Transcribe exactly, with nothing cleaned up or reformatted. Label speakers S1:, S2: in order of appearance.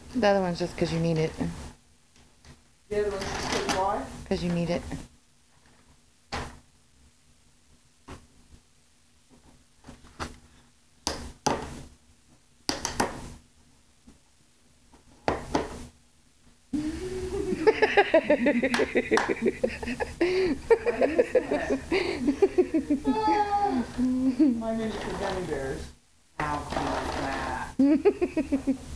S1: The other one's just because you need it.
S2: The other one's just because why?
S1: Because you need it.
S2: My miniature gummy bears. How cute is that?